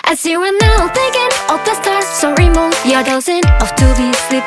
As you are now thinking of the stars, so remove your dosing of to be sleep